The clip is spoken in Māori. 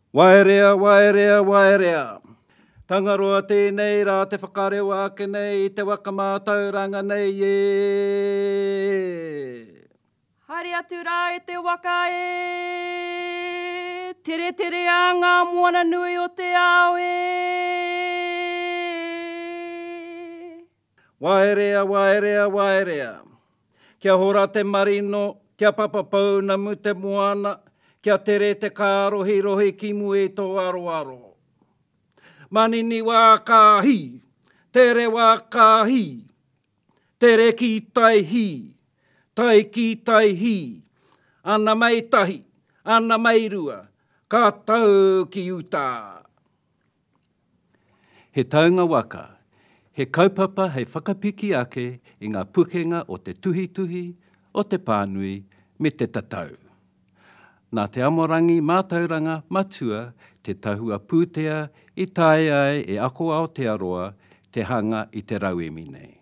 Waerea, waerea, waerea. Tangaroa tēnei rā te whakareo ake nei i te wakamātauranga nei e. Haere atu rā e te waka e. Tere tere a ngā moana nui o te ao e. Waerea, waerea, waerea. Kia hora te marino, kia papapau na mu te moana, kia tere te kārohi rohi ki mu e tō aroaro. Manini wā kāhi, tere wā kāhi, tere ki tai hi, tai ki tai hi, ana mai tahi, ana mai rua, ka tau ki uta. He taunga waka, he kaupapa hei whakapiki ake i ngā pukenga o te tuhi, o te pānui, me te tatau. Nā te amorangi mātauranga matua, te tahua pūtea, i tae ai e ako Aotearoa, te hanga i te rauemi nei.